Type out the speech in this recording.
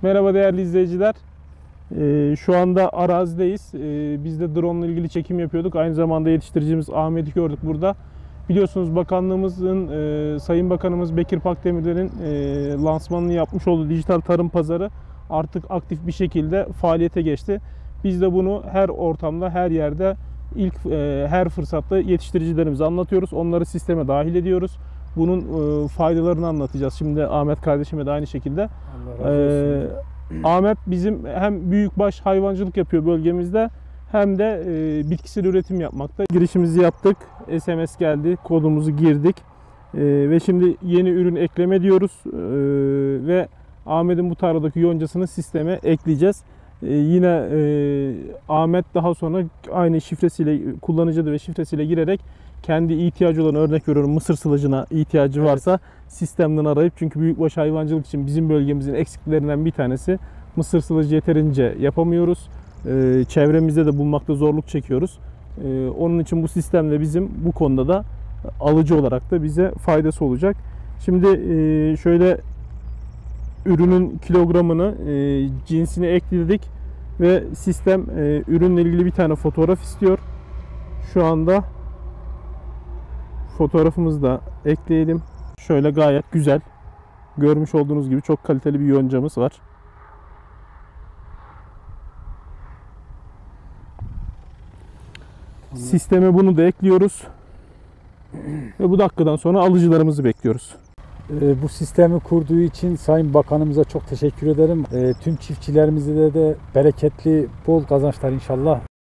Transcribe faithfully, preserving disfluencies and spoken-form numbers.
Merhaba değerli izleyiciler. Ee, şu anda arazideyiz. Ee, biz de drone ile ilgili çekim yapıyorduk. Aynı zamanda yetiştiricimiz Ahmet'i gördük burada. Biliyorsunuz bakanlığımızın, e, Sayın Bakanımız Bekir Pakdemirler'in e, lansmanını yapmış olduğu dijital tarım pazarı artık aktif bir şekilde faaliyete geçti. Biz de bunu her ortamda, her yerde, ilk e, her fırsatta yetiştiricilerimize anlatıyoruz. Onları sisteme dahil ediyoruz. Bunun e, faydalarını anlatacağız. Şimdi Ahmet kardeşime de aynı şekilde. Allah razı olsun. Ee, Ahmet bizim hem büyükbaş hayvancılık yapıyor bölgemizde hem de e, bitkisel üretim yapmakta. Girişimizi yaptık. S M S geldi. Kodumuzu girdik. E, ve şimdi yeni ürün ekleme diyoruz. E, ve Ahmet'in bu tarladaki yoncasını sisteme ekleyeceğiz. E, yine e, Ahmet daha sonra aynı şifresiyle, kullanıcı adı ve şifresiyle girerek kendi ihtiyacı olan, örnek veriyorum, mısır sılacına ihtiyacı varsa evet, sistemden arayıp, çünkü büyükbaş hayvancılık için bizim bölgemizin eksiklerinden bir tanesi mısır sılacı yeterince yapamıyoruz. Ee, çevremizde de bulmakta zorluk çekiyoruz. Ee, onun için bu sistemle bizim bu konuda da alıcı olarak da bize faydası olacak. Şimdi e, şöyle ürünün kilogramını, e, cinsini ekledik ve sistem e, ürünle ilgili bir tane fotoğraf istiyor. Şu anda fotoğrafımızı da ekleyelim. Şöyle gayet güzel. Görmüş olduğunuz gibi çok kaliteli bir yoncamız var. Sisteme bunu da ekliyoruz. Ve bu dakikadan sonra alıcılarımızı bekliyoruz. E, bu sistemi kurduğu için Sayın Bakanımıza çok teşekkür ederim. E, tüm çiftçilerimize de, de bereketli, bol kazançlar inşallah.